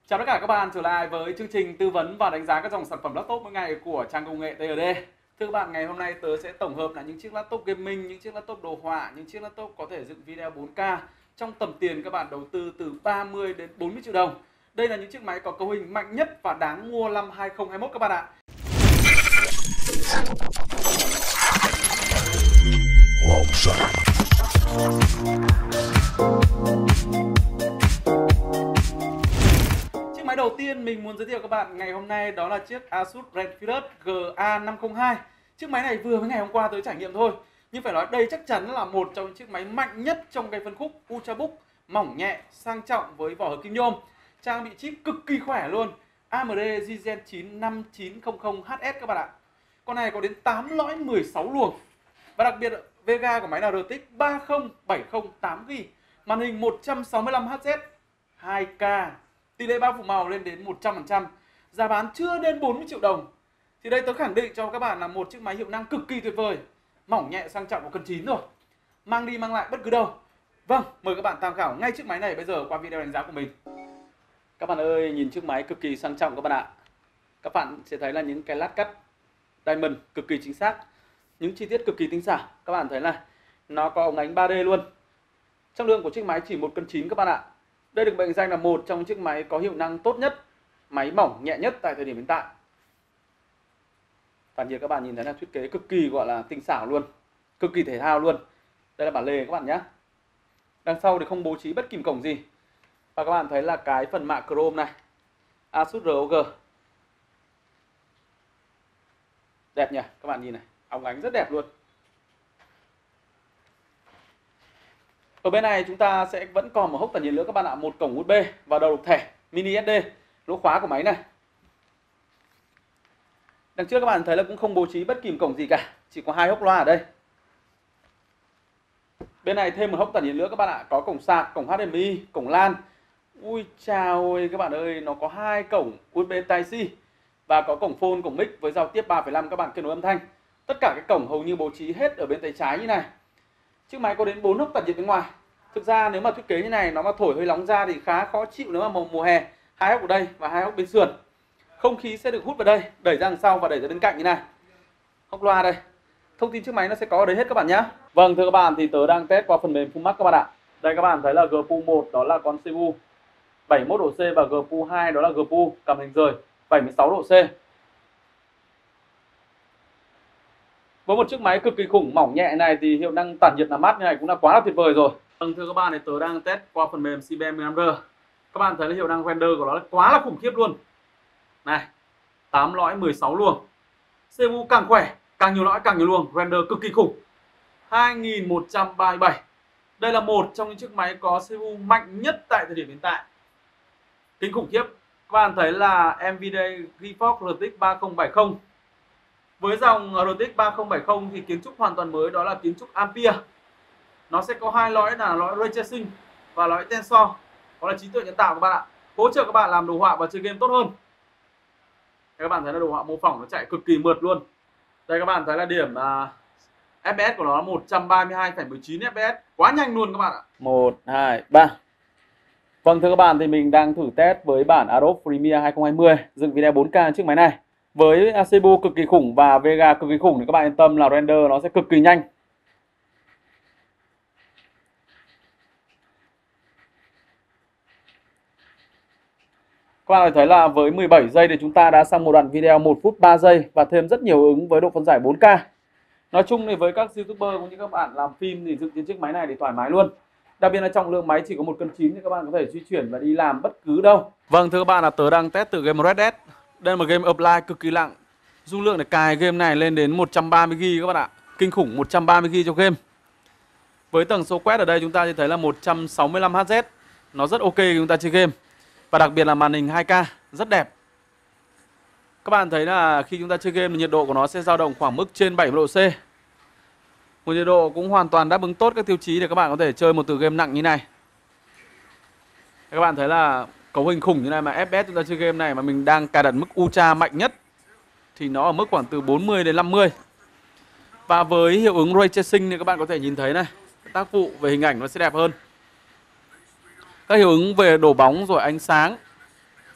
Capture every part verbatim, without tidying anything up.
Chào tất cả các bạn trở lại với chương trình tư vấn và đánh giá các dòng sản phẩm laptop mỗi ngày của trang công nghệ tê en đê. Thưa các bạn, ngày hôm nay tớ sẽ tổng hợp là những chiếc laptop gaming, những chiếc laptop đồ họa, những chiếc laptop có thể dựng video bốn K trong tầm tiền các bạn đầu tư từ ba mươi đến bốn mươi triệu đồng. Đây là những chiếc máy có cấu hình mạnh nhất và đáng mua năm hai không hai mốt các bạn ạ. Chiếc máy đầu tiên mình muốn giới thiệu các bạn ngày hôm nay đó là chiếc Asus Zephyrus G A năm không hai. Chiếc máy này vừa mới ngày hôm qua tới trải nghiệm thôi, nhưng phải nói đây chắc chắn là một trong những chiếc máy mạnh nhất trong cái phân khúc Ultrabook, mỏng nhẹ, sang trọng với vỏ hợp kim nhôm. Trang bị chip cực kỳ khỏe luôn, A M D Ryzen chín năm chín không không H S các bạn ạ. Con này có đến tám lõi mười sáu luồng. Và đặc biệt Vega của máy là R T X ba không bảy không tám gi ga bai, màn hình một trăm sáu mươi lăm Hz, hai K, tỷ lệ bao phủ màu lên đến một trăm phần trăm, giá bán chưa đến bốn mươi triệu đồng. Thì đây tớ khẳng định cho các bạn là một chiếc máy hiệu năng cực kỳ tuyệt vời, mỏng nhẹ sang trọng của cân chín rồi, mang đi mang lại bất cứ đâu. Vâng, mời các bạn tham khảo ngay chiếc máy này bây giờ qua video đánh giá của mình. Các bạn ơi, nhìn chiếc máy cực kỳ sang trọng các bạn ạ. Các bạn sẽ thấy là những cái lát cắt diamond cực kỳ chính xác, những chi tiết cực kỳ tinh xảo. Các bạn thấy là nó có ống ánh ba D luôn. Trọng lượng của chiếc máy chỉ một cân chín các bạn ạ. Đây được mệnh danh là một trong những chiếc máy có hiệu năng tốt nhất, máy mỏng nhẹ nhất tại thời điểm hiện tại. Phản nhiệt các bạn nhìn thấy là thiết kế cực kỳ gọi là tinh xảo luôn, cực kỳ thể thao luôn. Đây là bản lề các bạn nhé. Đằng sau thì không bố trí bất kỳ cổng gì. Và các bạn thấy là cái phần mạ chrome này, Asus R O G. Đẹp nhỉ, các bạn nhìn này, óng ánh rất đẹp luôn. Ở bên này chúng ta sẽ vẫn còn một hốc tản nhiệt nữa các bạn ạ, một cổng u ét bê và đầu độc thẻ mini ét đê, lỗ khóa của máy này. Đằng trước các bạn thấy là cũng không bố trí bất kỳ cổng gì cả, chỉ có hai hốc loa ở đây. Bên này thêm một hốc tản nhiệt nữa các bạn ạ, có cổng sạc, cổng H D M I, cổng LAN. Ui chào ơi các bạn ơi, nó có hai cổng u ét bê Type-C và có cổng phone, cổng mic với giao tiếp ba phẩy năm các bạn kết nối âm thanh. Tất cả các cổng hầu như bố trí hết ở bên tay trái như này. Chiếc máy có đến bốn hốc tản nhiệt bên ngoài. Thực ra nếu mà thiết kế như này nó mà thổi hơi nóng ra thì khá khó chịu nếu mà mùa, mùa hè. Hai hốc ở đây và hai hốc bên sườn. Không khí sẽ được hút vào đây, đẩy ra đằng sau và đẩy ra bên cạnh như này. Hốc loa đây. Thông tin chiếc máy nó sẽ có ở đây hết các bạn nhé. Vâng thưa các bạn, thì tớ đang test qua phần mềm Fullmax các bạn ạ. Đây các bạn thấy là giê pê u một đó là con xê pê u bảy mươi mốt độ C và giê pê u hai đó là giê pê u cầm hình rời bảy mươi sáu độ C. Với một chiếc máy cực kỳ khủng, mỏng nhẹ này thì hiệu năng tản nhiệt làm mát như này cũng là quá là tuyệt vời rồi. Vâng thưa các bạn, thì tớ đang test qua phần mềm C B M mười lăm R. Các bạn thấy là hiệu năng render của nó là quá là khủng khiếp luôn. Này, tám lõi mười sáu luồng. xê pê u càng khỏe, càng nhiều lõi càng nhiều luồng, render cực kỳ khủng. hai nghìn một trăm ba mươi bảy. Đây là một trong những chiếc máy có xê pê u mạnh nhất tại thời điểm hiện tại. Kinh khủng khiếp. Các bạn thấy là Nvidia GeForce R T X ba không bảy không. Với dòng R T X ba không bảy không thì kiến trúc hoàn toàn mới, đó là kiến trúc Ampere. Nó sẽ có hai lõi là lõi Ray Tracing và lõi Tensor, đó là trí tuệ nhân tạo các bạn ạ, hỗ trợ các bạn làm đồ họa và chơi game tốt hơn. Các bạn thấy là đồ họa mô phỏng nó chạy cực kỳ mượt luôn. Đây các bạn thấy là điểm uh, F P S của nó là một trăm ba mươi hai phẩy mười chín F P S, quá nhanh luôn các bạn ạ. một, hai, ba. Vâng thưa các bạn, thì mình đang thử test với bản Adobe Premiere hai không hai không dựng video bốn K chiếc máy này. Với xê pê u cực kỳ khủng và Vega cực kỳ khủng thì các bạn yên tâm là render nó sẽ cực kỳ nhanh. Các bạn thấy là với mười bảy giây thì chúng ta đã xong một đoạn video một phút ba giây và thêm rất nhiều ứng với độ phân giải bốn K. Nói chung thì với các YouTuber cũng như các bạn làm phim thì dựng trên chiếc máy này thì thoải mái luôn. Đặc biệt là trọng lượng máy chỉ có một cân chín thì các bạn có thể di chuyển và đi làm bất cứ đâu. Vâng thưa các bạn, là tớ đang test từ game Red Dead. Đây là một game offline cực kỳ nặng. Dung lượng để cài game này lên đến một trăm ba mươi gi ga bai các bạn ạ. Kinh khủng, một trăm ba mươi gi ga bai cho game. Với tần số quét ở đây chúng ta sẽ thấy là một trăm sáu mươi lăm Hz. Nó rất ok khi chúng ta chơi game. Và đặc biệt là màn hình hai K rất đẹp. Các bạn thấy là khi chúng ta chơi game thì nhiệt độ của nó sẽ dao động khoảng mức trên bảy mươi độ C. Một nhiệt độ cũng hoàn toàn đáp ứng tốt các tiêu chí để các bạn có thể chơi một tựa game nặng như này. Các bạn thấy là cấu hình khủng như này mà F P S chúng ta chơi game này mà mình đang cài đặt mức Ultra mạnh nhất thì nó ở mức khoảng từ bốn mươi đến năm mươi. Và với hiệu ứng Ray Tracing thì các bạn có thể nhìn thấy này, tác vụ về hình ảnh nó sẽ đẹp hơn. Các hiệu ứng về đổ bóng rồi ánh sáng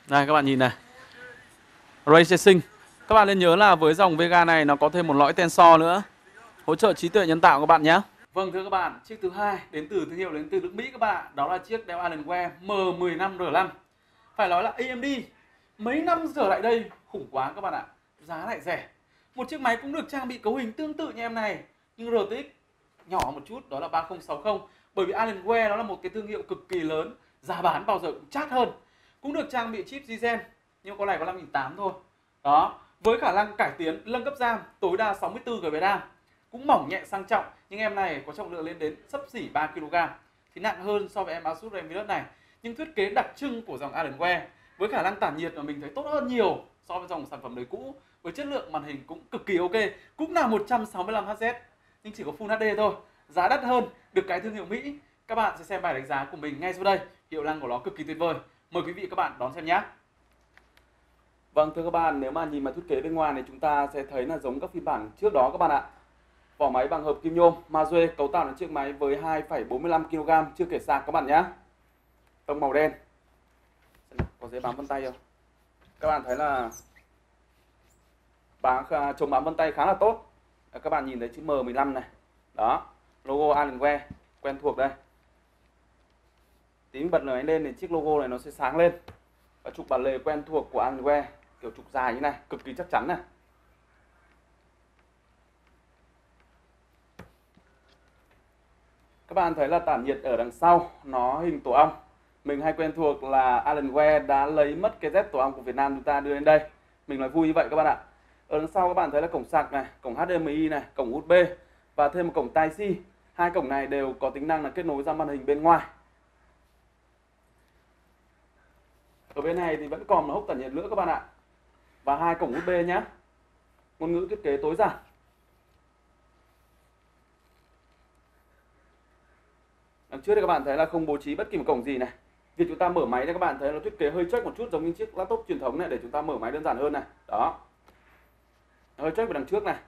Đây các bạn nhìn này, Ray Tracing. Các bạn nên nhớ là với dòng Vega này nó có thêm một lõi Tensor nữa, hỗ trợ trí tuệ nhân tạo các bạn nhé. Vâng thưa các bạn, chiếc thứ hai đến từ thương hiệu đến từ nước Mỹ các bạn ạ. Đó là chiếc Dell Alienware M mười lăm R năm. Phải nói là a em đê mấy năm trở lại đây khủng quá các bạn ạ. Giá lại rẻ. Một chiếc máy cũng được trang bị cấu hình tương tự như em này, nhưng rờ tê ích nhỏ một chút, đó là ba không sáu không. Bởi vì Alienware nó là một cái thương hiệu cực kỳ lớn, giá bán bao giờ cũng chát hơn. Cũng được trang bị chip Ryzen, nhưng con này có năm nghìn tám trăm thôi. Đó, với khả năng cải tiến nâng cấp RAM tối đa sáu mươi tư gi bi RAM. Cũng mỏng nhẹ sang trọng, nhưng em này có trọng lượng lên đến xấp xỉ ba ki lô gam, thì nặng hơn so với em Asus Renfiread này. Nhưng thiết kế đặc trưng của dòng Alienware với khả năng tản nhiệt mà mình thấy tốt hơn nhiều so với dòng sản phẩm đời cũ, với chất lượng màn hình cũng cực kỳ ok, cũng là một trăm sáu mươi lăm héc, nhưng chỉ có Full hát đê thôi. Giá đắt hơn, được cái thương hiệu Mỹ. Các bạn sẽ xem bài đánh giá của mình ngay sau đây. Hiệu năng của nó cực kỳ tuyệt vời. Mời quý vị các bạn đón xem nhé. Vâng thưa các bạn, nếu mà nhìn vào thiết kế bên ngoài này chúng ta sẽ thấy là giống các phiên bản trước đó các bạn ạ. Vỏ máy bằng hợp kim nhôm, Mazue cấu tạo là chiếc máy với hai phẩy bốn mươi lăm ki lô gam chưa kể sạc các bạn nhé. Tông màu đen. Có giấy bám vân tay không? Các bạn thấy là bám chống bám vân tay khá là tốt. Các bạn nhìn thấy chữ M mười lăm này. Đó, logo Alienware quen thuộc đây. Tí bật lửa lên thì chiếc logo này nó sẽ sáng lên. Và trục bản lề quen thuộc của Alienware, kiểu trục dài như này, cực kỳ chắc chắn này. Các bạn thấy là tản nhiệt ở đằng sau nó hình tổ ong. Mình hay quen thuộc là Alienware đã lấy mất cái Z tổ ong của Việt Nam chúng ta đưa lên đây. Mình nói vui như vậy các bạn ạ. Ở đằng sau các bạn thấy là cổng sạc này, cổng hát đê em i này, cổng u ét bê và thêm một cổng Type-C. Hai cổng này đều có tính năng là kết nối ra màn hình bên ngoài. Ở bên này thì vẫn còn một hốc tản nhiệt nữa các bạn ạ. Và hai cổng u ét bê nhé. Ngôn ngữ thiết kế tối giản. Đằng trước thì các bạn thấy là không bố trí bất kỳ một cổng gì này. Việc chúng ta mở máy thì các bạn thấy nó thiết kế hơi check một chút giống như chiếc laptop truyền thống này để chúng ta mở máy đơn giản hơn này. Đó. Nó hơi check vào đằng trước này.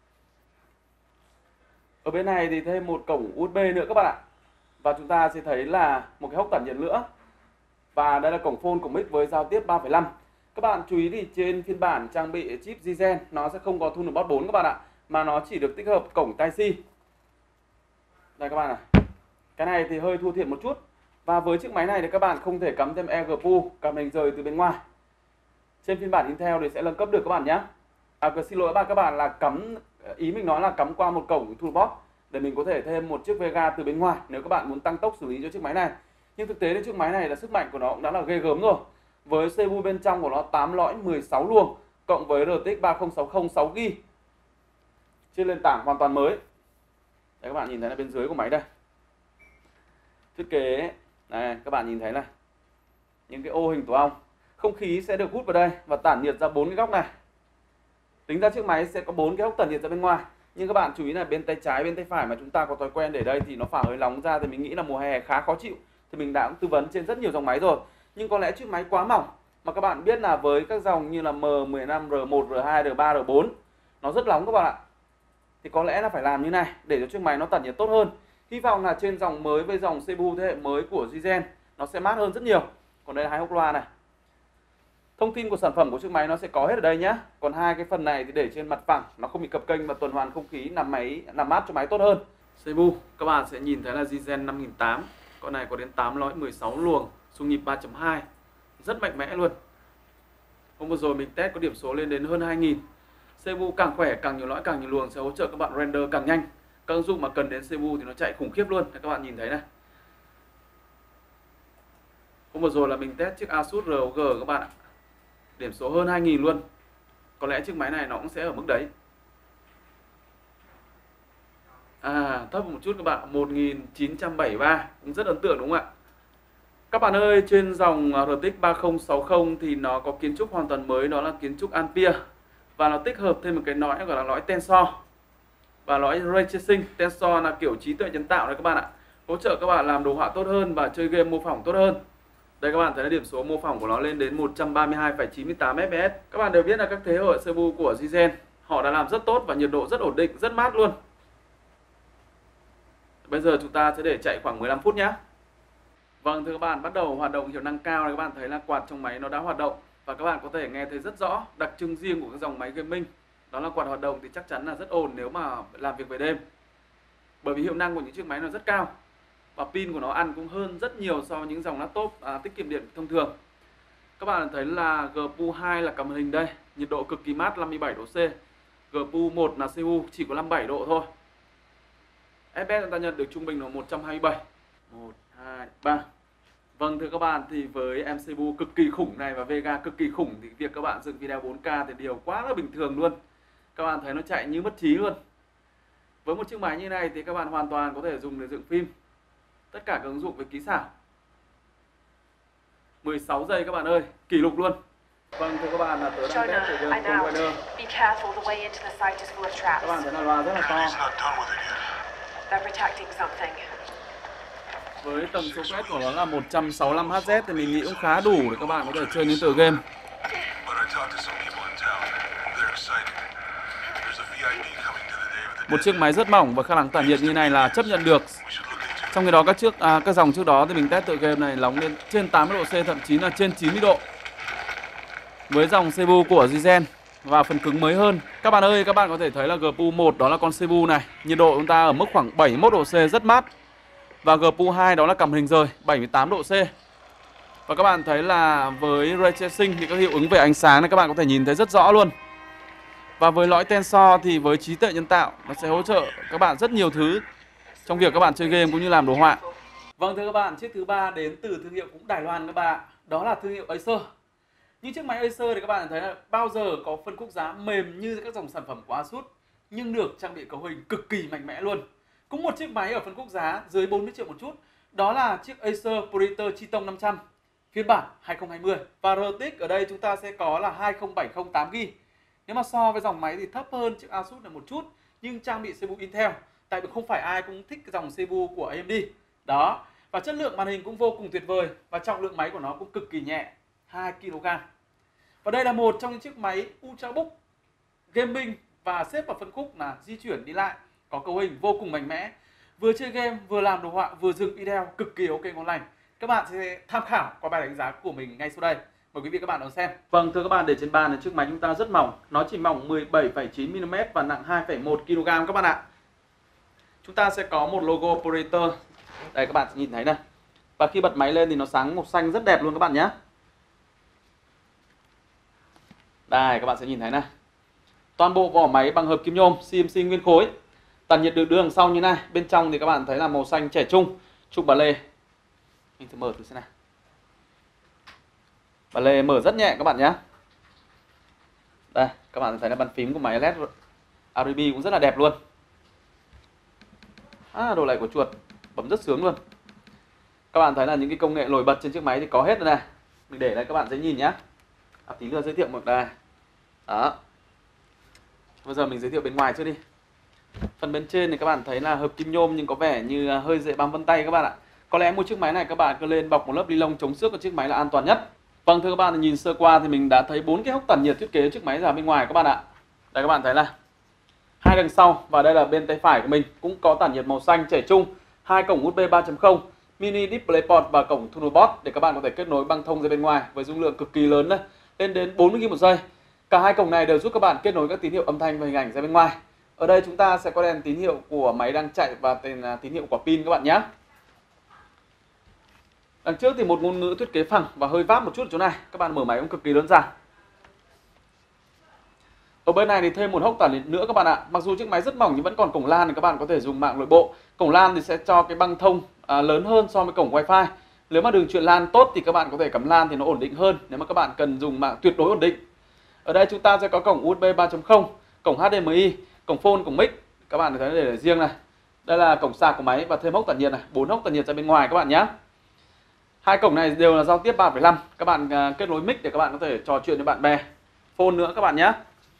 Ở bên này thì thêm một cổng u ét bê nữa các bạn ạ. Và chúng ta sẽ thấy là một cái hốc tản nhiệt nữa. Và đây là cổng phone, cổng mic với giao tiếp ba phẩy năm. Các bạn chú ý thì trên phiên bản trang bị chip Ryzen nó sẽ không có Thunderbolt bốn các bạn ạ, mà nó chỉ được tích hợp cổng Type-C. Đây các bạn này. Cái này thì hơi thua thiệt một chút. Và với chiếc máy này thì các bạn không thể cắm thêm e giê pê u, cảm hình rời từ bên ngoài. Trên phiên bản Intel thì sẽ nâng cấp được các bạn nhé. À, xin lỗi các bạn, các bạn là cắm, ý mình nói là cắm qua một cổng Thunderbolt để mình có thể thêm một chiếc Vega từ bên ngoài nếu các bạn muốn tăng tốc xử lý cho chiếc máy này. Nhưng thực tế thì chiếc máy này là sức mạnh của nó cũng đã là ghê gớm rồi. Với xê pê u bên trong của nó tám lõi mười sáu luồng cộng với rờ tê ích ba không sáu không sáu gi bi trên nền tảng hoàn toàn mới. Đấy, các bạn nhìn thấy là bên dưới của máy đây. Thiết kế này, các bạn nhìn thấy này. Những cái ô hình tổ ong. Không khí sẽ được hút vào đây và tản nhiệt ra bốn cái góc này. Tính ra chiếc máy sẽ có bốn cái hốc tản nhiệt ra bên ngoài. Nhưng các bạn chú ý là bên tay trái, bên tay phải mà chúng ta có thói quen để đây thì nó phả hơi nóng ra, thì mình nghĩ là mùa hè khá khó chịu. Thì mình đã tư vấn trên rất nhiều dòng máy rồi. Nhưng có lẽ chiếc máy quá mỏng. Mà các bạn biết là với các dòng như là M mười lăm, R một, R hai, R ba, R bốn nó rất nóng các bạn ạ. Thì có lẽ là phải làm như này để cho chiếc máy nó tản nhiệt tốt hơn. Hy vọng là trên dòng mới với dòng xê pê u thế hệ mới của Ryzen nó sẽ mát hơn rất nhiều. Còn đây là hai hốc loa này. Thông tin của sản phẩm của chiếc máy nó sẽ có hết ở đây nhé. Còn hai cái phần này thì để trên mặt phẳng, nó không bị cập kênh và tuần hoàn không khí, làm máy làm mát cho máy tốt hơn. xê pê u các bạn sẽ nhìn thấy là Ryzen năm nghìn tám trăm. Con này có đến tám lõi mười sáu luồng, xung nhịp ba chấm hai. Rất mạnh mẽ luôn. Hôm vừa rồi mình test có điểm số lên đến hơn hai nghìn. xê pê u càng khỏe, càng nhiều lõi, càng nhiều luồng sẽ hỗ trợ các bạn render càng nhanh. Các ứng dụng mà cần đến xê pê u thì nó chạy khủng khiếp luôn. Các bạn nhìn thấy này. Hôm vừa rồi là mình test chiếc Asus rờ o giê các bạn ạ. Điểm số hơn hai nghìn luôn. Có lẽ chiếc máy này nó cũng sẽ ở mức đấy. À, thấp một chút các bạn, một nghìn chín trăm bảy mươi ba, cũng rất ấn tượng đúng không ạ? Các bạn ơi, trên dòng rờ tê ích ba không sáu không thì nó có kiến trúc hoàn toàn mới, đó là kiến trúc Ampere. Và nó tích hợp thêm một cái lõi gọi là lõi Tensor. Và lõi Ray Tracing. Tensor là kiểu trí tuệ nhân tạo đấy các bạn ạ. Hỗ trợ các bạn làm đồ họa tốt hơn và chơi game mô phỏng tốt hơn. Đây các bạn thấy là điểm số mô phỏng của nó lên đến một trăm ba mươi hai phẩy chín mươi tám ép pê ét. Các bạn đều biết là các thế hệ xê pê u của Ryzen họ đã làm rất tốt và nhiệt độ rất ổn định, rất mát luôn. Bây giờ chúng ta sẽ để chạy khoảng mười lăm phút nhé. Vâng, thưa các bạn, bắt đầu hoạt động hiệu năng cao này, các bạn thấy là quạt trong máy nó đã hoạt động và các bạn có thể nghe thấy rất rõ đặc trưng riêng của cái dòng máy gaming. Đó là quạt hoạt động thì chắc chắn là rất ổn nếu mà làm việc về đêm. Bởi vì hiệu năng của những chiếc máy nó rất cao và pin của nó ăn cũng hơn rất nhiều so với những dòng laptop à, tiết kiệm điện thông thường. Các bạn thấy là giê pê u hai là cầm hình đây, nhiệt độ cực kỳ mát năm mươi bảy độ C. giê pê u một là xê pê u chỉ có năm mươi bảy độ thôi. ép pê ét chúng ta nhận được trung bình là một trăm hai mươi bảy. một, hai, ba. Vâng, thưa các bạn, thì với em xê pê u cực kỳ khủng này và Vega cực kỳ khủng thì việc các bạn dựng video bốn K thì điều quá là bình thường luôn. Các bạn thấy nó chạy như mất trí luôn. Với một chiếc máy như này thì các bạn hoàn toàn có thể dùng để dựng phim. Tất cả các ứng dụng về kỹ xảo. mười sáu giây các bạn ơi, kỷ lục luôn. Vâng, thưa các bạn, là tớ đang test từ game Container. Các bạn thấy là loa rất là to. Với tần số quét của nó là một trăm sáu mươi lăm héc thì mình nghĩ cũng khá đủ để các bạn có thể chơi những tựa game. Một chiếc máy rất mỏng và khả năng tản nhiệt như này là chấp nhận được. Trong khi đó các trước à, các dòng trước đó thì mình test tựa game này nóng lên trên tám mươi độ C, thậm chí là trên chín mươi độ. Với dòng xê pê u của Ryzen và phần cứng mới hơn. Các bạn ơi, các bạn có thể thấy là giê pê u một đó là con xê pê u này, nhiệt độ chúng ta ở mức khoảng bảy mươi mốt độ C, rất mát. Và giê pê u hai đó là cầm hình rồi, bảy mươi tám độ C. Và các bạn thấy là với Ray Tracing thì các hiệu ứng về ánh sáng này các bạn có thể nhìn thấy rất rõ luôn. Và với lõi Tensor thì với trí tuệ nhân tạo nó sẽ hỗ trợ các bạn rất nhiều thứ trong việc các bạn chơi game cũng như làm đồ họa. Vâng, thưa các bạn, chiếc thứ ba đến từ thương hiệu cũng Đài Loan các bạn, đó là thương hiệu Acer. Những chiếc máy Acer thì các bạn thấy là bao giờ có phân khúc giá mềm như các dòng sản phẩm của Asus, nhưng được trang bị cấu hình cực kỳ mạnh mẽ luôn. Cũng một chiếc máy ở phân khúc giá dưới bốn mươi triệu một chút, đó là chiếc Acer Predator Triton năm trăm phiên bản hai không hai không. Và rờ tê ích ở đây chúng ta sẽ có là hai không bảy không tám gi ga bai. Nếu mà so với dòng máy thì thấp hơn chiếc Asus này một chút, nhưng trang bị xê pê u Intel, tại vì không phải ai cũng thích cái dòng xê pê u của a em đê. Đó, và chất lượng màn hình cũng vô cùng tuyệt vời và trọng lượng máy của nó cũng cực kỳ nhẹ, hai ki lô gam. Và đây là một trong những chiếc máy Ultrabook gaming và xếp vào phân khúc là di chuyển đi lại, có cấu hình vô cùng mạnh mẽ, vừa chơi game, vừa làm đồ họa, vừa dựng video cực kỳ ok ngon lành. Các bạn sẽ tham khảo qua bài đánh giá của mình ngay sau đây. Mời quý vị các bạn đón xem. Vâng, thưa các bạn, để trên bàn là chiếc máy chúng ta rất mỏng, nó chỉ mỏng mười bảy phẩy chín mi li mét và nặng hai phẩy một ki lô gam các bạn ạ. Chúng ta sẽ có một logo Predator. Đây các bạn sẽ nhìn thấy này. Và khi bật máy lên thì nó sáng màu xanh rất đẹp luôn các bạn nhé. Đây các bạn sẽ nhìn thấy này. Toàn bộ vỏ máy bằng hợp kim nhôm xê em xê nguyên khối. Tản nhiệt được đưa đằng sau như này. Bên trong thì các bạn thấy là màu xanh trẻ trung, trục bà lê. Mình thử mở thử xem nào. Bà lê mở rất nhẹ các bạn nhé. Đây, các bạn thấy là bàn phím của máy led rờ giê bê cũng rất là đẹp luôn. À, độ lạy của chuột bấm rất sướng luôn. Các bạn thấy là những cái công nghệ nổi bật trên chiếc máy thì có hết rồi này. Mình để đây các bạn dễ nhìn nhé. À, tí nữa giới thiệu một đây. Đó. Bây giờ mình giới thiệu bên ngoài trước đi. Phần bên trên thì các bạn thấy là hợp kim nhôm nhưng có vẻ như hơi dễ bám vân tay các bạn ạ. Có lẽ một chiếc máy này các bạn cứ lên bọc một lớp ni lông chống xước của chiếc máy là an toàn nhất. Vâng, thưa các bạn, nhìn sơ qua thì mình đã thấy bốn cái hốc tản nhiệt thiết kế chiếc máy ra bên ngoài các bạn ạ. Đây các bạn thấy là hai đằng sau và đây là bên tay phải của mình cũng có tản nhiệt màu xanh trẻ trung, hai cổng u ét bê ba chấm không, mini DisplayPort và cổng Thunderbolt để các bạn có thể kết nối băng thông ra bên ngoài với dung lượng cực kỳ lớn đấy, lên đến bốn mươi gi ga bai một giây. Cả hai cổng này đều giúp các bạn kết nối các tín hiệu âm thanh và hình ảnh ra bên ngoài. Ở đây chúng ta sẽ có đèn tín hiệu của máy đang chạy và tên tín hiệu của pin các bạn nhé. Đằng trước thì một ngôn ngữ thiết kế phẳng và hơi váp một chút ở chỗ này. Các bạn mở máy cũng cực kỳ đơn giản. Ở bên này thì thêm một hốc tản nhiệt nữa các bạn ạ. Mặc dù chiếc máy rất mỏng nhưng vẫn còn cổng LAN thì các bạn có thể dùng mạng nội bộ. Cổng LAN thì sẽ cho cái băng thông à, lớn hơn so với cổng Wi-Fi. Nếu mà đường truyền LAN tốt thì các bạn có thể cắm LAN thì nó ổn định hơn nếu mà các bạn cần dùng mạng tuyệt đối ổn định. Ở đây chúng ta sẽ có cổng u ét bê ba chấm không, cổng hát đê em i, cổng phone, cổng mic. Các bạn thấy để, để riêng này. Đây là cổng sạc của máy và thêm hốc tản nhiệt này, bốn hốc tản nhiệt ra bên ngoài các bạn nhé. Hai cổng này đều là giao tiếp ba phẩy năm. Các bạn uh, kết nối mic để các bạn có thể trò chuyện với bạn bè. Phone nữa các bạn nhé.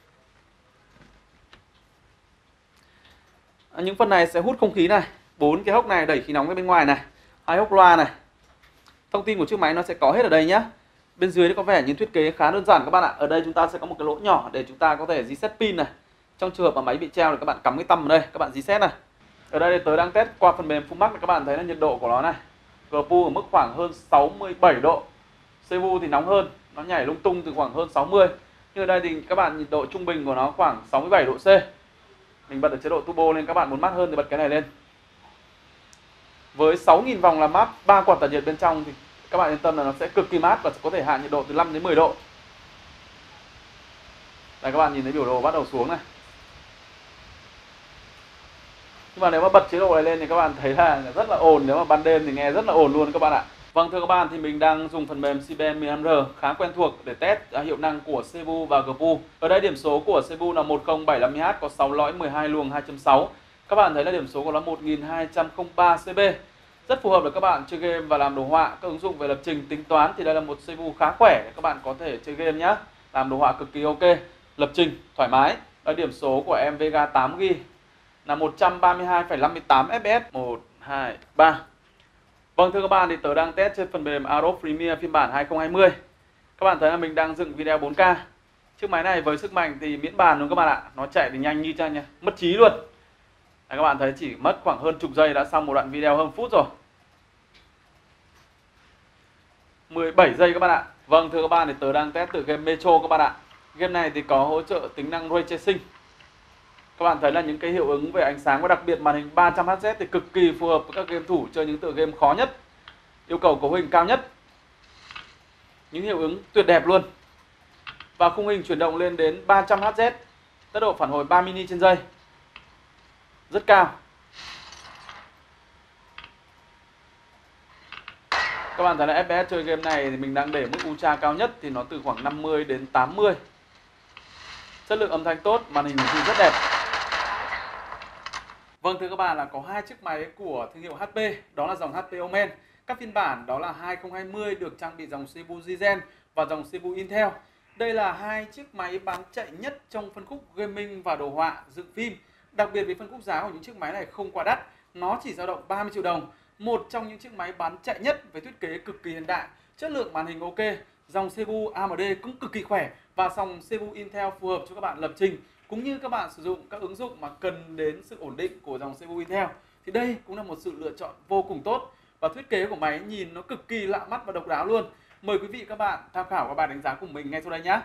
À, những phần này sẽ hút không khí này. Bốn cái hốc này đẩy khí nóng ra bên ngoài này. Hai hốc loa này. Thông tin của chiếc máy nó sẽ có hết ở đây nhé. Bên dưới nó có vẻ như thiết kế khá đơn giản các bạn ạ. Ở đây chúng ta sẽ có một cái lỗ nhỏ để chúng ta có thể reset pin này. Trong trường hợp mà máy bị treo thì các bạn cắm cái tăm vào đây, các bạn reset này. Ở đây tớ đang test qua phần mềm Fullmax, các bạn thấy là nhiệt độ của nó này giê pê u ở mức khoảng hơn sáu mươi bảy độ. xê pê u thì nóng hơn, nó nhảy lung tung từ khoảng hơn sáu mươi. Nhưng ở đây thì các bạn nhiệt độ trung bình của nó khoảng sáu mươi bảy độ C. Mình bật ở chế độ turbo lên, các bạn muốn mát hơn thì bật cái này lên. Với sáu nghìn vòng làm mát, ba quạt tản nhiệt bên trong thì các bạn yên tâm là nó sẽ cực kỳ mát và có thể hạ nhiệt độ từ năm đến mười độ. Đây các bạn nhìn thấy biểu đồ bắt đầu xuống này. Nhưng mà nếu mà bật chế độ này lên thì các bạn thấy là rất là ồn, nếu mà ban đêm thì nghe rất là ồn luôn các bạn ạ. Vâng thưa các bạn, thì mình đang dùng phần mềm xê bê em mười lăm R khá quen thuộc để test hiệu năng của xê pê u và giê pê u. Ở đây điểm số của xê pê u là một không bảy lăm héc, có sáu lõi mười hai luồng hai chấm sáu. Các bạn thấy là điểm số của nó một nghìn hai trăm lẻ ba C P. Rất phù hợp để các bạn chơi game và làm đồ họa. Các ứng dụng về lập trình tính toán thì đây là một xê pê u khá khỏe để các bạn có thể chơi game nhé. Làm đồ họa cực kỳ ok, lập trình thoải mái. Ở điểm số của em Vega tám gi ga bai là một trăm ba mươi hai phẩy năm mươi tám F P S. một, hai, ba. Vâng thưa các bạn, thì tớ đang test trên phần mềm Adobe Premiere phiên bản hai không hai không. Các bạn thấy là mình đang dựng video bốn K. Chiếc máy này với sức mạnh thì miễn bàn luôn các bạn ạ. Nó chạy thì nhanh như chang nha, mất trí luôn. Đấy, các bạn thấy chỉ mất khoảng hơn chục giây đã xong một đoạn video hơn phút rồi. mười bảy giây các bạn ạ. Vâng thưa các bạn, thì tớ đang test từ game Metro các bạn ạ. Game này thì có hỗ trợ tính năng Ray Tracing. Các bạn thấy là những cái hiệu ứng về ánh sáng và đặc biệt màn hình ba trăm héc thì cực kỳ phù hợp với các game thủ chơi những tựa game khó nhất, yêu cầu cấu hình cao nhất. Những hiệu ứng tuyệt đẹp luôn. Và khung hình chuyển động lên đến ba trăm héc, tốc độ phản hồi ba mini trên giây. Rất cao. Các bạn thấy là F P S chơi game này thì mình đang để mức ultra cao nhất thì nó từ khoảng năm mươi đến tám mươi. Chất lượng âm thanh tốt, màn hình thì rất đẹp. Vâng thưa các bạn, là có hai chiếc máy của thương hiệu hát pê, đó là dòng hát pê Omen. Các phiên bản đó là hai không hai không được trang bị dòng xê pê u Zen và dòng xê pê u Intel. Đây là hai chiếc máy bán chạy nhất trong phân khúc gaming và đồ họa, dựng phim. Đặc biệt với phân khúc giá của những chiếc máy này không quá đắt, nó chỉ dao động ba mươi triệu đồng. Một trong những chiếc máy bán chạy nhất với thiết kế cực kỳ hiện đại, chất lượng màn hình ok, dòng xê pê u A M D cũng cực kỳ khỏe và dòng xê pê u Intel phù hợp cho các bạn lập trình cũng như các bạn sử dụng các ứng dụng mà cần đến sự ổn định của dòng xê pê u Intel. Thì đây cũng là một sự lựa chọn vô cùng tốt và thiết kế của máy nhìn nó cực kỳ lạ mắt và độc đáo luôn. Mời quý vị các bạn tham khảo và bài đánh giá của mình ngay sau đây nhé.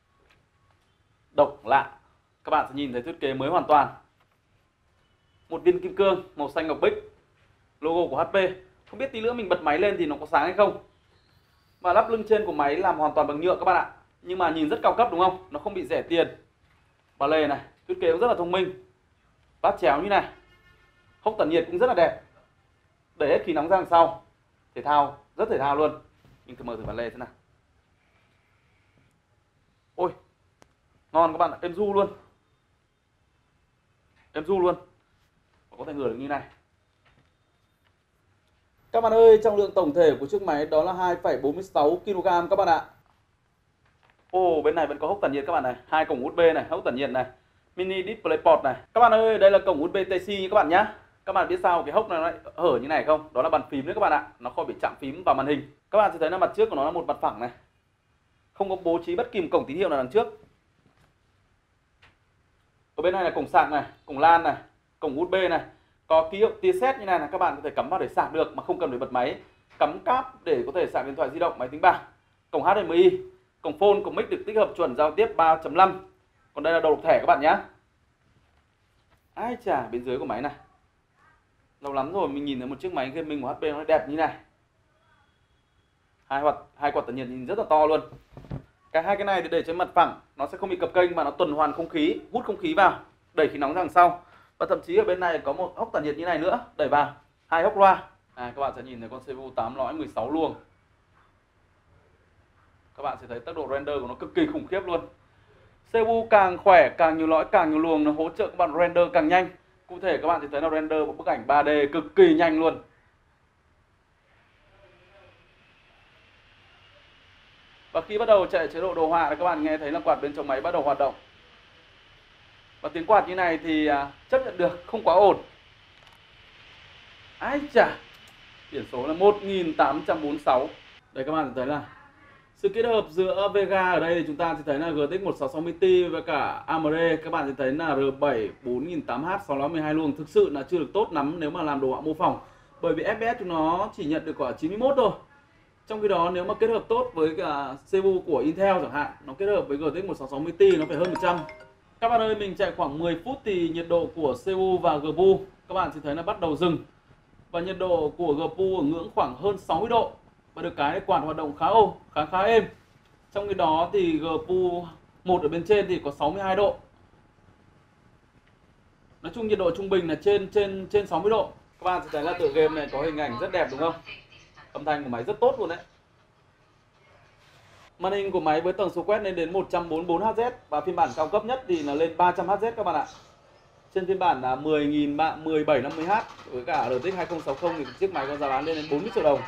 Độc lạ, các bạn sẽ nhìn thấy thiết kế mới hoàn toàn. Một viên kim cương màu xanh ngọc bích, logo của hát pê. Không biết tí nữa mình bật máy lên thì nó có sáng hay không. Và lắp lưng trên của máy làm hoàn toàn bằng nhựa các bạn ạ. Nhưng mà nhìn rất cao cấp đúng không? Nó không bị rẻ tiền. Ba lê này, thiết kế cũng rất là thông minh. Vát chéo như này. Hốc tản nhiệt cũng rất là đẹp. Đẩy hết khí nóng ra đằng sau. Thể thao, rất thể thao luôn. Mình thử mở thử ba lê thế nào. Ôi, ngon các bạn ạ, êm du luôn. Êm du luôn. Có thể ngửa được như này. Các bạn ơi, trọng lượng tổng thể của chiếc máy đó là hai phẩy bốn mươi sáu ki lô gam các bạn ạ. Ồ, bên này vẫn có hốc tản nhiệt các bạn này, hai cổng u ét bê này, hốc tản nhiệt này, mini DisplayPort này. Các bạn ơi, đây là cổng u ét bê Type-C các bạn nhá. Các bạn biết sao cái hốc này nó lại hở như này không? Đó là bàn phím đấy các bạn ạ, nó không bị chạm phím vào màn hình. Các bạn sẽ thấy là mặt trước của nó là một mặt phẳng này. Không có bố trí bất kỳ một cổng tín hiệu nào đằng trước. Ở bên này là cổng sạc này, cổng LAN này, cổng u ét bê này. Có ký hiệu tia sét như này là các bạn có thể cắm vào để sạc được mà không cần phải bật máy. Cắm cáp để có thể sạc điện thoại di động, máy tính bảng. Cổng H D M I, cổng phone, cổng mic được tích hợp chuẩn giao tiếp ba chấm năm. Còn đây là đầu độc thẻ các bạn nhé. Ai chà, bên dưới của máy này. Lâu lắm rồi mình nhìn thấy một chiếc máy gaming của hát pê nó đẹp như này. Hai quạt hai quạt tản nhiệt nhìn rất là to luôn. Cái hai cái này thì để trên mặt phẳng, nó sẽ không bị cập kênh mà nó tuần hoàn không khí, hút không khí vào, đẩy khí nóng ra đằng sau. Và thậm chí ở bên này có một hốc tản nhiệt như này nữa, đẩy vào, hai hốc loa. À, các bạn sẽ nhìn thấy con xê pê u tám lõi mười sáu luồng. Các bạn sẽ thấy tốc độ render của nó cực kỳ khủng khiếp luôn. xê pê u càng khỏe, càng nhiều lõi, càng nhiều luồng, nó hỗ trợ các bạn render càng nhanh. Cụ thể các bạn sẽ thấy là render một bức ảnh ba D cực kỳ nhanh luôn. Và khi bắt đầu chạy chế độ đồ họa thì các bạn nghe thấy là quạt bên trong máy bắt đầu hoạt động. Và tiếng quạt như này thì chấp nhận được, không quá ồn. Ái chà, biển số là một nghìn tám trăm bốn mươi sáu. Đây các bạn thấy là sự kết hợp giữa Vega ở đây thì chúng ta sẽ thấy là G T X một sáu sáu không Ti với cả A M D. Các bạn sẽ thấy là R bảy bốn nghìn tám trăm H sáu lõi mười hai luồng thực sự là chưa được tốt lắm nếu mà làm đồ họa mô phỏng. Bởi vì ép pê ét chúng nó chỉ nhận được quả chín mươi mốt thôi. Trong khi đó nếu mà kết hợp tốt với cả xê pê u của Intel chẳng hạn, nó kết hợp với giê tê ích một sáu sáu mươi Ti nó phải hơn một trăm. Các bạn ơi, mình chạy khoảng mười phút thì nhiệt độ của xê pê u và giê pê u các bạn sẽ thấy là bắt đầu dừng. Và nhiệt độ của giê pê u ở ngưỡng khoảng hơn sáu mươi độ. Và được cái quạt hoạt động khá ổn, khá khá êm. Trong khi đó thì giê pê u một ở bên trên thì có sáu mươi hai độ. Nói chung nhiệt độ trung bình là trên trên trên sáu mươi độ. Các bạn sẽ thấy là tựa game này có hình ảnh rất đẹp đúng không? Âm thanh của máy rất tốt luôn đấy. Màn hình của máy với tần số quét lên đến một trăm bốn mươi bốn héc và phiên bản cao cấp nhất thì là lên ba trăm héc các bạn ạ. Trên phiên bản là mười nghìn mười bảy năm mươi H với cả rờ tê ích hai không sáu không thì chiếc máy có giá bán lên đến bốn mươi triệu đồng.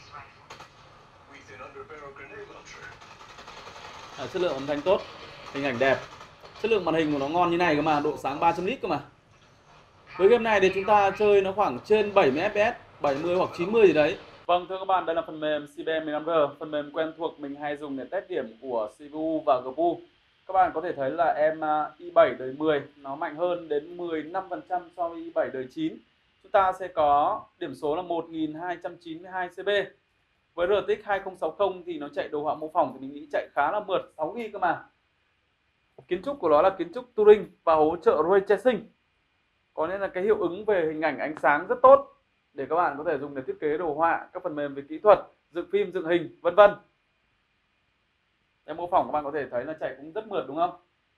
À, chất lượng âm thanh tốt, hình ảnh đẹp, chất lượng màn hình của nó ngon như này cơ mà, độ sáng ba trăm nit cơ mà. Với game này thì chúng ta chơi nó khoảng trên bảy mươi ép pê ét, bảy mươi hoặc chín mươi gì đấy. Vâng thưa các bạn, đây là phần mềm xê bê em mười lăm R, phần mềm quen thuộc mình hay dùng để test điểm của xê pê u và giê pê u. Các bạn có thể thấy là em i bảy đời mười nó mạnh hơn đến mười lăm phần trăm so với i bảy đời chín. Chúng ta sẽ có điểm số là một nghìn hai trăm chín mươi hai xê bê. Với rờ tê ích hai không sáu không thì nó chạy đồ họa mô phỏng thì mình nghĩ chạy khá là mượt, sáu gi ga bai cơ mà. Kiến trúc của nó là kiến trúc Turing và hỗ trợ Ray Tracing. Có nên là cái hiệu ứng về hình ảnh ánh sáng rất tốt để các bạn có thể dùng để thiết kế đồ họa, các phần mềm về kỹ thuật, dựng phim, dựng hình, vân vân. Em mô phỏng các bạn có thể thấy là chạy cũng rất mượt đúng không?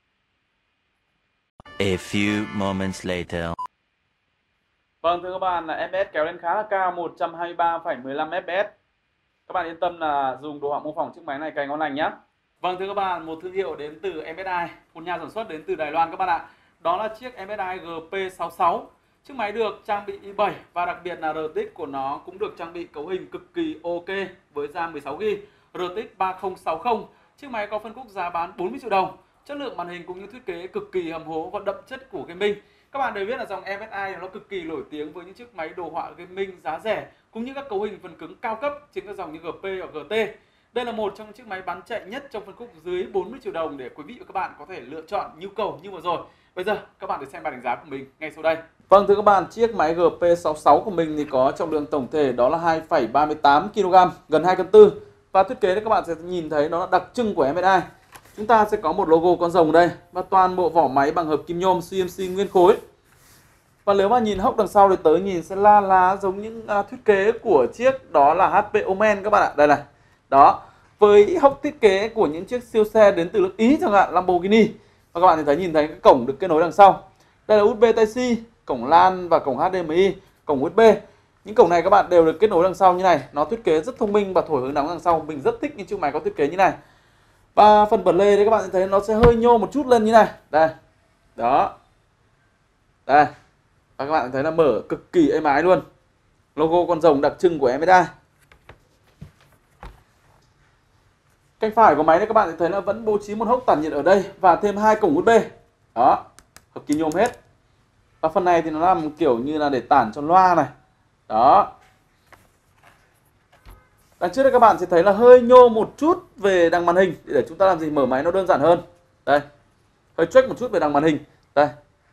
A few moments later. Vâng thưa các bạn, là ép pê ét kéo lên khá là cao, một trăm hai mươi ba phẩy mười lăm ép pê ét. Các bạn yên tâm là dùng đồ họa mô phỏng chiếc máy này cày ngon lành nhé. Vâng thưa các bạn, một thương hiệu đến từ em ét i, một nhà sản xuất đến từ Đài Loan các bạn ạ. Đó là chiếc em ét i giê pê sáu sáu. Chiếc máy được trang bị i bảy và đặc biệt là rờ tê ích của nó cũng được trang bị cấu hình cực kỳ ok với RAM mười sáu gi ga bai, rờ tê ích ba không sáu không. Chiếc máy có phân khúc giá bán bốn mươi triệu đồng. Chất lượng màn hình cũng như thiết kế cực kỳ hầm hố và đậm chất của gaming. Các bạn đều biết là dòng em ét i nó cực kỳ nổi tiếng với những chiếc máy đồ họa gaming giá rẻ cũng như các cấu hình phần cứng cao cấp trên các dòng như giê pê hoặc giê tê. Đây là một trong những chiếc máy bán chạy nhất trong phân khúc dưới bốn mươi triệu đồng để quý vị và các bạn có thể lựa chọn nhu cầu như vừa rồi. Bây giờ các bạn được xem bài đánh giá của mình ngay sau đây. Vâng thưa các bạn, chiếc máy giê pê sáu sáu của mình thì có trọng lượng tổng thể đó là hai phẩy ba mươi tám ki lô gam, gần hai cân tư. Và thiết kế đấy các bạn sẽ nhìn thấy nó là đặc trưng của em ét i. Chúng ta sẽ có một logo con rồng ở đây và toàn bộ vỏ máy bằng hợp kim nhôm xê em xê nguyên khối. Và nếu mà nhìn hốc đằng sau thì tới nhìn sẽ la lá giống những uh, thiết kế của chiếc đó là hát pê Omen các bạn ạ. Đây này. Đó. Với hốc thiết kế của những chiếc siêu xe đến từ nước Ý chẳng hạn, Lamborghini. Và các bạn thấy nhìn thấy cái cổng được kết nối đằng sau. Đây là u ét bê Type-C, cổng LAN và cổng hát đê em i, cổng u ét bê. Những cổng này các bạn đều được kết nối đằng sau như này. Nó thiết kế rất thông minh và thổi hướng nóng đằng sau. Mình rất thích những chiếc máy có thiết kế như này. Và phần bật lê đấy các bạn thấy nó sẽ hơi nhô một chút lên như này. Đây. Đó. Đây. Và các bạn thấy là mở cực kỳ êm ái luôn. Logo con rồng đặc trưng của em ét i. Cạnh phải của máy này các bạn thấy là vẫn bố trí một hốc tản nhiệt ở đây và thêm hai cổng u ét bê. Đó, hợp kim nhôm hết. Và phần này thì nó làm kiểu như là để tản cho loa này. Đó. Đằng trước đây các bạn sẽ thấy là hơi nhô một chút về đằng màn hình để chúng ta làm gì mở máy nó đơn giản hơn. Đây. Hơi check một chút về đằng màn hình. Đây.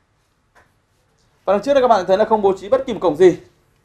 Và đằng trước đây các bạn thấy là không bố trí bất kỳ một cổng gì.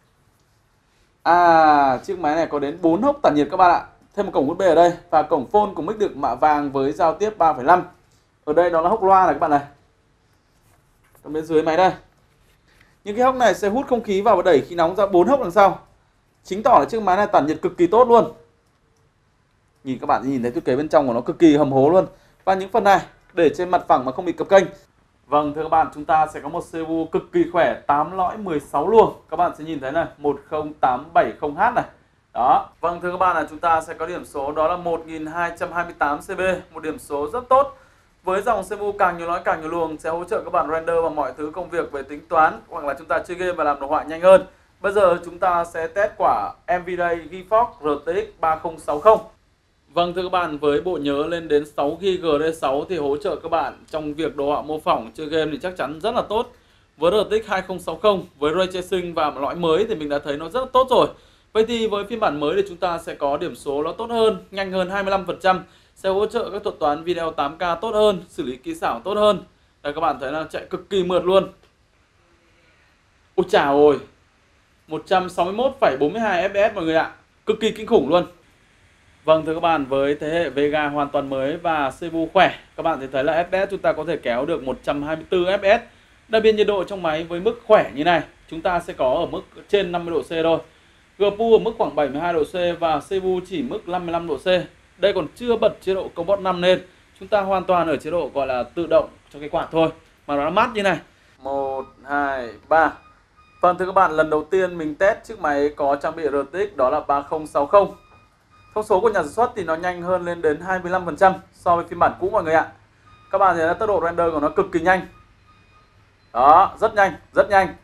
À, chiếc máy này có đến bốn hốc tản nhiệt các bạn ạ. Thêm một cổng u ét bê ở đây và cổng phone cùng mic được mạ vàng với giao tiếp ba phẩy năm. Ở đây đó là hốc loa này các bạn này. Ở bên dưới máy đây. Những cái hốc này sẽ hút không khí vào và đẩy khí nóng ra bốn hốc đằng sau. Chứng tỏ là chiếc máy này tản nhiệt cực kỳ tốt luôn. Nhìn các bạn nhìn thấy thiết kế bên trong của nó cực kỳ hầm hố luôn. Và những phần này để trên mặt phẳng mà không bị cập kênh. Vâng thưa các bạn, chúng ta sẽ có một xê pê u cực kỳ khỏe, tám lõi mười sáu luồng. Các bạn sẽ nhìn thấy này, một không tám bảy không H này. Đó. Vâng thưa các bạn, là chúng ta sẽ có điểm số đó là một nghìn hai trăm hai mươi tám xê bê, một điểm số rất tốt. Với dòng xê pê u càng nhiều lõi càng nhiều luồng sẽ hỗ trợ các bạn render và mọi thứ công việc về tính toán hoặc là chúng ta chơi game và làm đồ họa nhanh hơn. Bây giờ chúng ta sẽ test quả Nvidia GeForce rờ tê ích ba không sáu không. Vâng thưa các bạn, với bộ nhớ lên đến sáu gi ga bai G D sáu thì hỗ trợ các bạn trong việc đồ họa mô phỏng chơi game thì chắc chắn rất là tốt. Với rờ tê ích hai không sáu không, với Ray Tracing và lõi mới thì mình đã thấy nó rất là tốt rồi. Vậy thì với phiên bản mới thì chúng ta sẽ có điểm số nó tốt hơn, nhanh hơn hai mươi lăm phần trăm, sẽ hỗ trợ các thuật toán video tám K tốt hơn, xử lý kỹ xảo tốt hơn. Đây các bạn thấy là chạy cực kỳ mượt luôn. Ôi chà ôi. một trăm sáu mươi mốt phẩy bốn mươi hai ép pê ét mọi người ạ. Cực kỳ kinh khủng luôn. Vâng thưa các bạn, với thế hệ Vega hoàn toàn mới và xê pê u khỏe, các bạn thì thấy là ép pê ét chúng ta có thể kéo được một trăm hai mươi tư ép pê ét. Đặc biệt nhiệt độ trong máy với mức khỏe như này, chúng ta sẽ có ở mức trên năm mươi độ C thôi. giê pê u ở mức khoảng bảy mươi hai độ C và xê pê u chỉ mức năm mươi lăm độ C. Đây còn chưa bật chế độ Comfort năm lên. Chúng ta hoàn toàn ở chế độ gọi là tự động cho cái quạt thôi, mà nó mát như này. một, hai, ba. Vâng thưa các bạn, lần đầu tiên mình test chiếc máy có trang bị rờ tê ích đó là ba không sáu không. Thông số của nhà sản xuất thì nó nhanh hơn lên đến hai mươi lăm phần trăm so với phiên bản cũ mọi người ạ. Các bạn thấy là tốc độ render của nó cực kỳ nhanh. Đó, rất nhanh, rất nhanh.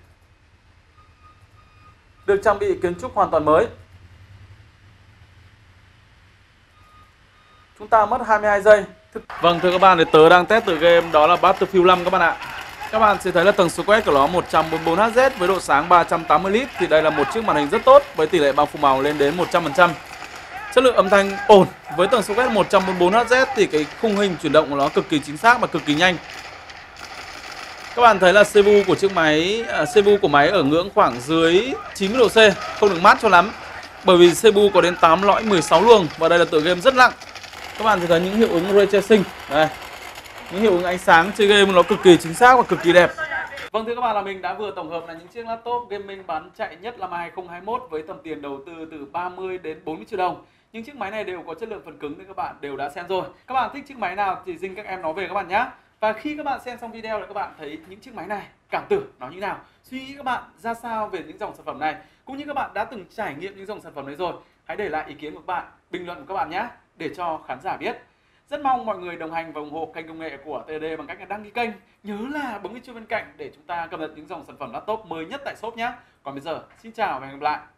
Được trang bị kiến trúc hoàn toàn mới. Chúng ta mất hai mươi hai giây. Vâng thưa các bạn, thì tớ đang test từ game đó là Battlefield năm các bạn ạ. Các bạn sẽ thấy là tần số quét của nó một trăm bốn mươi bốn héc với độ sáng ba trăm tám mươi nit. Thì đây là một chiếc màn hình rất tốt với tỷ lệ bao phủ màu lên đến một trăm phần trăm. Chất lượng âm thanh ổn. Với tần số quét một trăm bốn mươi bốn héc thì cái khung hình chuyển động của nó cực kỳ chính xác và cực kỳ nhanh. Các bạn thấy là xê pê u của chiếc máy, à, xê pê u của máy ở ngưỡng khoảng dưới chín mươi độ C, không được mát cho lắm. Bởi vì xê pê u có đến tám lõi mười sáu luồng và đây là tựa game rất nặng. Các bạn thấy những hiệu ứng ray tracing đây. Những hiệu ứng ánh sáng chơi game nó cực kỳ chính xác và cực kỳ đẹp. Vâng thưa các bạn, là mình đã vừa tổng hợp là những chiếc laptop gaming bán chạy nhất năm hai không hai mốt với tầm tiền đầu tư từ ba mươi đến bốn mươi triệu đồng. Những chiếc máy này đều có chất lượng phần cứng nên các bạn đều đã xem rồi. Các bạn thích chiếc máy nào thì dinh các em nói về các bạn nhé. Và khi các bạn xem xong video là các bạn thấy những chiếc máy này cảm tưởng nó như nào, suy nghĩ các bạn ra sao về những dòng sản phẩm này, cũng như các bạn đã từng trải nghiệm những dòng sản phẩm này rồi, hãy để lại ý kiến của các bạn, bình luận của các bạn nhé, để cho khán giả biết. Rất mong mọi người đồng hành và ủng hộ kênh công nghệ của tê đê bằng cách là đăng ký kênh, nhớ là bấm cái chuông bên cạnh để chúng ta cập nhật những dòng sản phẩm laptop mới nhất tại shop nhé. Còn bây giờ xin chào và hẹn gặp lại.